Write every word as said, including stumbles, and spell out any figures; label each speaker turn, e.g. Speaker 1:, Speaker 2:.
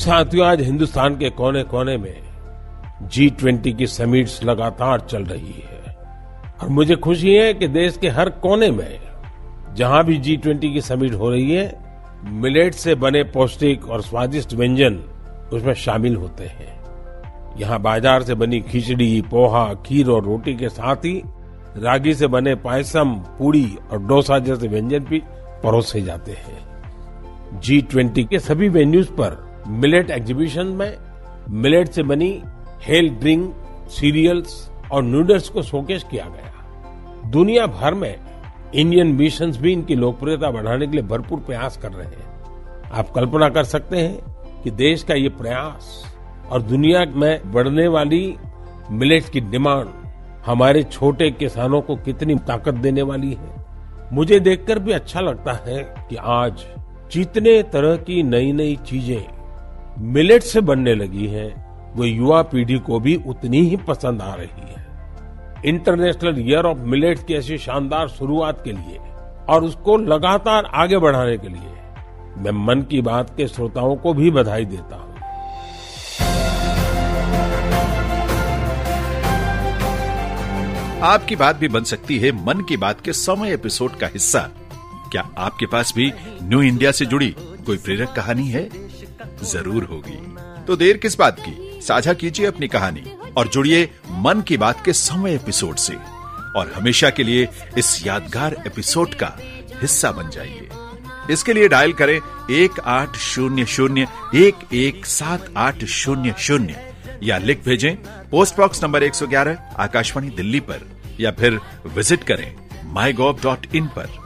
Speaker 1: साथियों, आज हिंदुस्तान के कोने कोने में जी ट्वेंटी की समिट्स लगातार चल रही है और मुझे खुशी है कि देश के हर कोने में जहां भी जी ट्वेंटी की समिट हो रही है, मिलेट से बने पौष्टिक और स्वादिष्ट व्यंजन उसमें शामिल होते हैं। यहाँ बाजार से बनी खिचड़ी, पोहा, खीर और रोटी के साथ ही रागी से बने पायसम, पूड़ी और डोसा जैसे व्यंजन भी परोसे जाते हैं। जी ट्वेंटी के सभी वेन्यूज पर मिलेट एग्जीबिशन में मिलेट से बनी हेल्थ ड्रिंक, सीरियल्स और नूडल्स को शोकेस किया गया। दुनिया भर में इंडियन मिशंस भी इनकी लोकप्रियता बढ़ाने के लिए भरपूर प्रयास कर रहे हैं। आप कल्पना कर सकते हैं कि देश का ये प्रयास और दुनिया में बढ़ने वाली मिलेट की डिमांड हमारे छोटे किसानों को कितनी ताकत देने वाली है। मुझे देखकर भी अच्छा लगता है कि आज जितने तरह की नई नई चीजें मिलेट से बनने लगी हैं, वो युवा पीढ़ी को भी उतनी ही पसंद आ रही है। इंटरनेशनल ईयर ऑफ मिलेट्स की ऐसी शानदार शुरुआत के लिए और उसको लगातार आगे बढ़ाने के लिए मैं मन की बात के श्रोताओं को भी बधाई देता हूं।
Speaker 2: आपकी बात भी बन सकती है मन की बात के सौवें एपिसोड का हिस्सा। क्या आपके पास भी न्यू इंडिया से जुड़ी कोई प्रेरक कहानी है? जरूर होगी। तो देर किस बात की, साझा कीजिए अपनी कहानी और जुड़िए मन की बात के सौवें एपिसोड से और हमेशा के लिए इस यादगार एपिसोड का हिस्सा बन जाइए। इसके लिए डायल करें एक आठ शून्य शून्य एक एक सात आठ शून्य शून्य या लिख भेजें पोस्ट बॉक्स नंबर एक सौ ग्यारह, आकाशवाणी दिल्ली पर, या फिर विजिट करें माई गॉव डॉट इन पर।